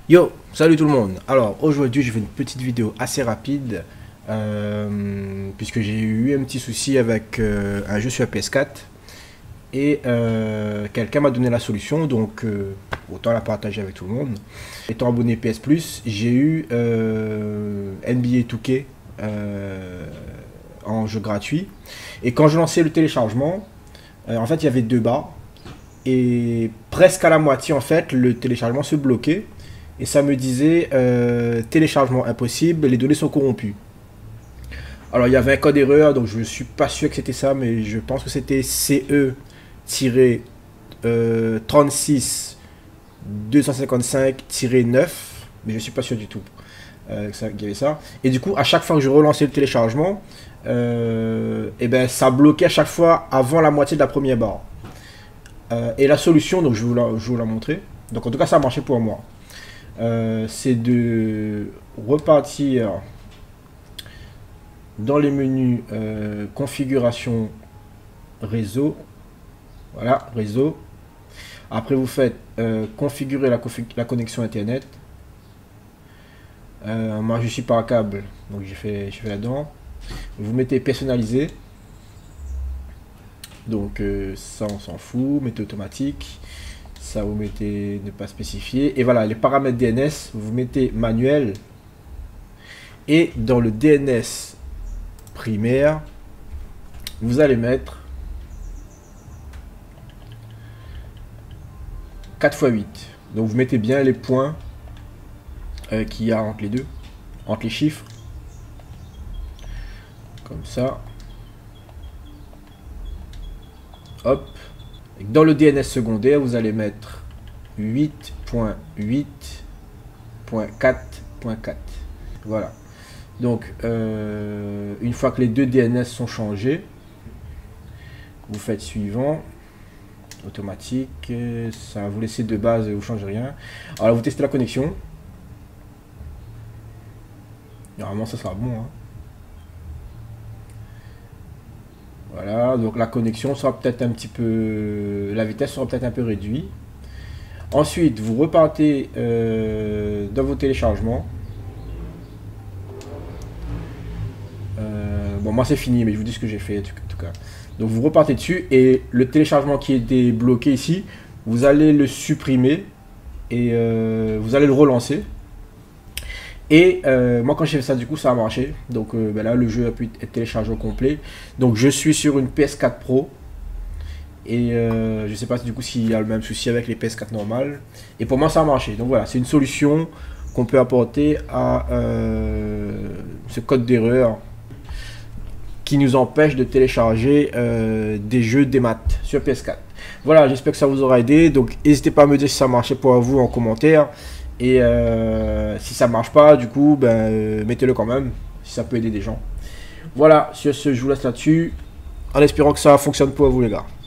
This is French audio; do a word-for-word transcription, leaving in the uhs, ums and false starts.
Yo, salut tout le monde. Alors aujourd'hui je fais une petite vidéo assez rapide euh, puisque j'ai eu un petit souci avec euh, un jeu sur P S quatre et euh, quelqu'un m'a donné la solution, donc euh, autant la partager avec tout le monde. Étant abonné P S Plus, j'ai eu euh, N B A deux K euh, en jeu gratuit, et quand je lançais le téléchargement, euh, en fait il y avait deux barres et presque à la moitié en fait le téléchargement se bloquait. Et ça me disait euh, téléchargement impossible, les données sont corrompues. Alors il y avait un code erreur, donc je ne suis pas sûr que c'était ça, mais je pense que c'était C E trente-six deux cent cinquante-cinq neuf, mais je ne suis pas sûr du tout euh, qu'il y avait ça. Et du coup, à chaque fois que je relançais le téléchargement, euh, et ben, ça bloquait à chaque fois avant la moitié de la première barre. Euh, et la solution, donc je vais vous la, je vais vous la montrer. Donc en tout cas, ça a marché pour moi. Euh, c'est de repartir dans les menus euh, configuration réseau. Voilà, réseau. Après vous faites euh, configurer la, config la connexion internet. Euh, moi je suis par câble, donc j'ai fait, je fais là-dedans. Vous mettez personnaliser. Donc euh, ça on s'en fout, mettez automatique. Ça vous mettez ne pas spécifier, et voilà les paramètres D N S, vous mettez manuel, et dans le D N S primaire vous allez mettre quatre fois huit. Donc vous mettez bien les points euh, qu'il y a entre les deux, entre les chiffres, comme ça. Hop. Dans le D N S secondaire, vous allez mettre huit point huit point quatre point quatre. Voilà. Donc, euh, une fois que les deux D N S sont changés, vous faites suivant. Automatique. Ça vous laissez de base, vous ne changez rien. Alors, vous testez la connexion. Normalement, ça sera bon. Hein. Voilà, donc la connexion sera peut-être un petit peu... La vitesse sera peut-être un peu réduite. Ensuite, vous repartez euh, dans vos téléchargements. Euh, bon, moi c'est fini, mais je vous dis ce que j'ai fait en tout cas. Donc vous repartez dessus, et le téléchargement qui était bloqué ici, vous allez le supprimer et euh, vous allez le relancer. Et euh, moi quand j'ai fait ça, du coup ça a marché. Donc euh, ben là le jeu a pu être téléchargé au complet. Donc je suis sur une P S quatre Pro. Et euh, je sais pas du coup s'il y a le même souci avec les P S quatre normales. Et pour moi ça a marché. Donc voilà, c'est une solution qu'on peut apporter à euh, ce code d'erreur qui nous empêche de télécharger euh, des jeux des maths sur P S quatre. Voilà, j'espère que ça vous aura aidé. Donc n'hésitez pas à me dire si ça marchait pour vous en commentaire. Et euh, si ça marche pas, du coup, ben, euh, mettez-le quand même, si ça peut aider des gens. Voilà, sur ce, je vous laisse là-dessus, en espérant que ça fonctionne pour vous les gars.